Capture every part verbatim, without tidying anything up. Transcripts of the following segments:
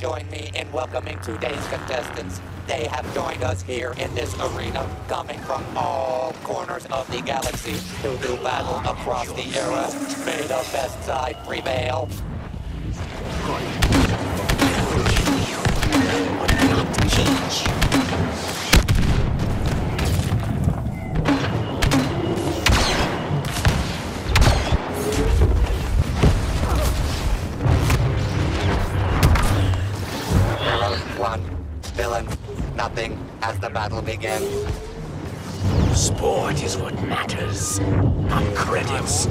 join me in welcoming today's contestants. They have joined us here in this arena, coming from all corners of the galaxy to do battle across the era. May the best side prevail. Villain, nothing as the battle begins. Sport is what matters, not credits.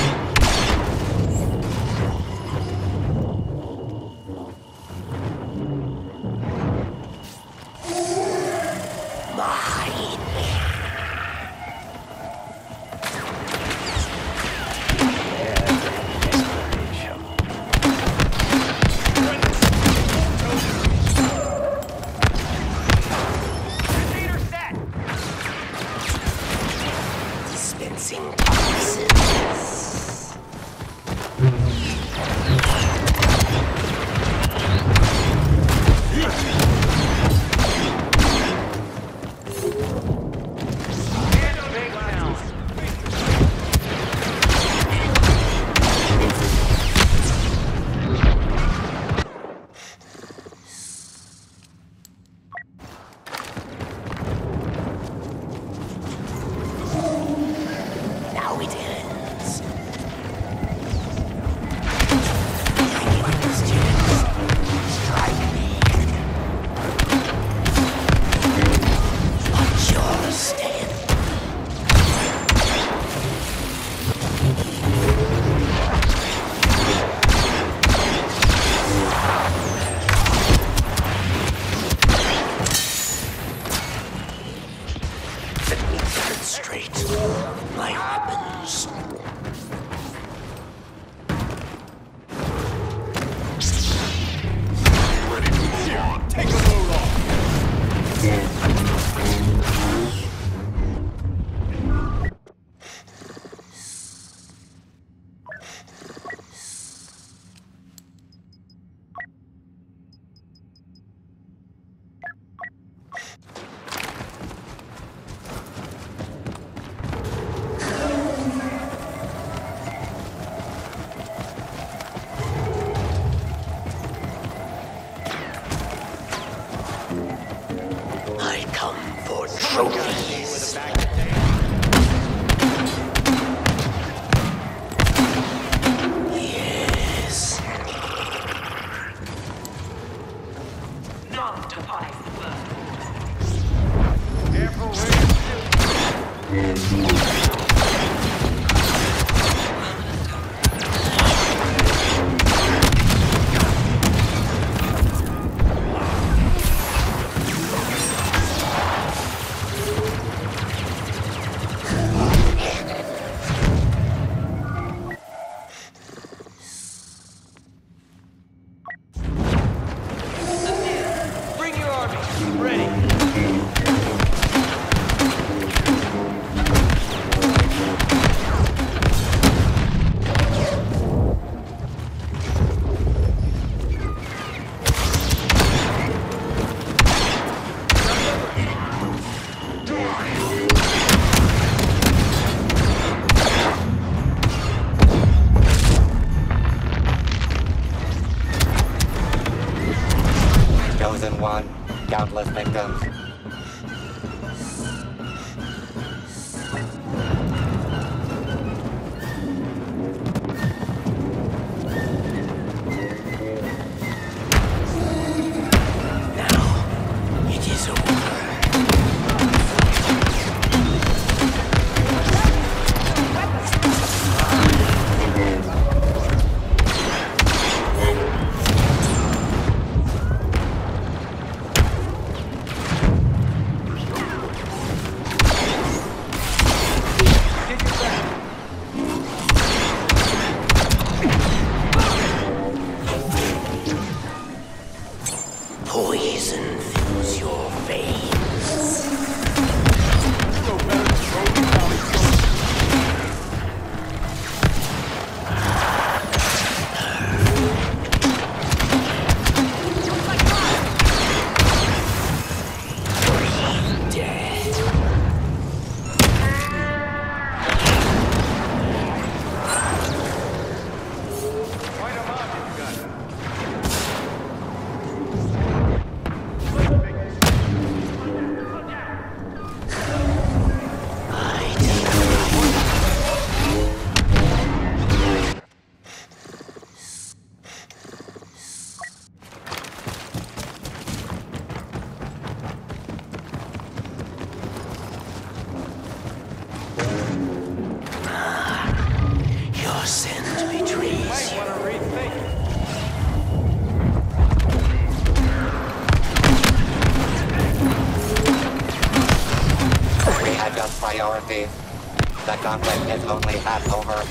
One, countless victims. empty. The conflict is only half over.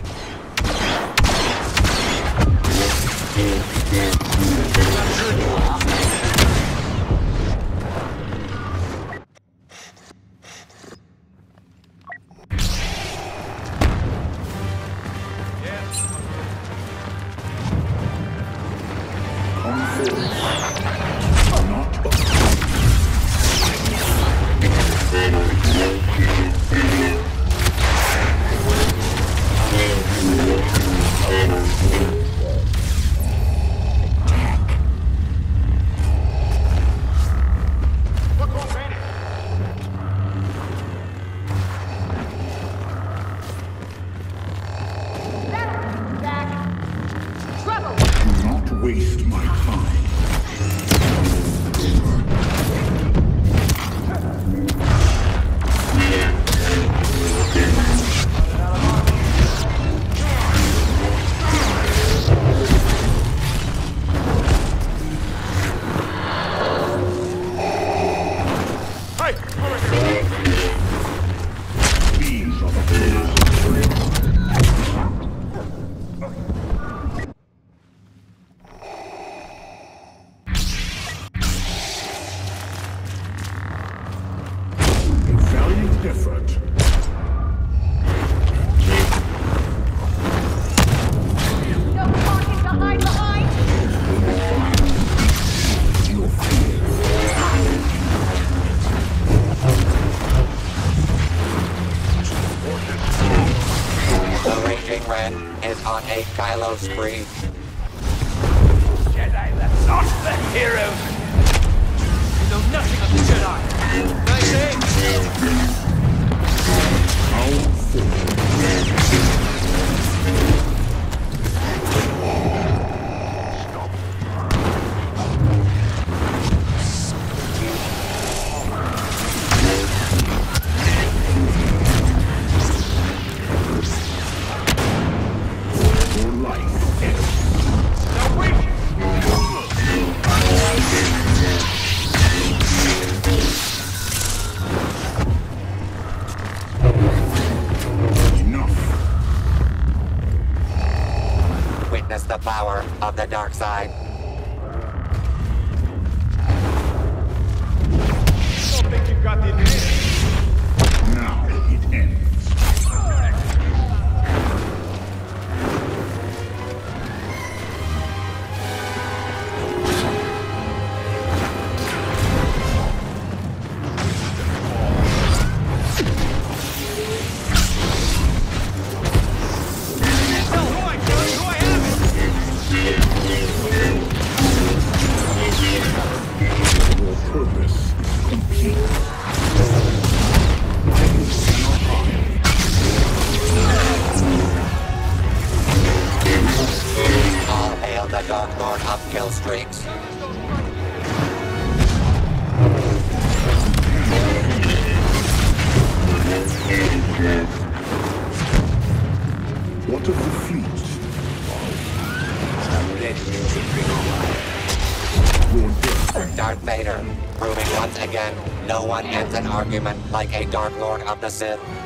Waste my time. These are the different. No pocket to hide behind. Your fear. The Raging Red is on a Kylo spree. Jedi, that's not the heroes! You know nothing of the Jedi! Nice aim! Your life. Now wait! Enough. Witness the power of the dark side. Don't think you've got the advantage. Now it ends. Your purpose is complete. All hail the Dark Lord of kill streaks. What of the fleet? Your death. Darth Vader, proving once again, no one ends an argument like a Dark Lord of the Sith.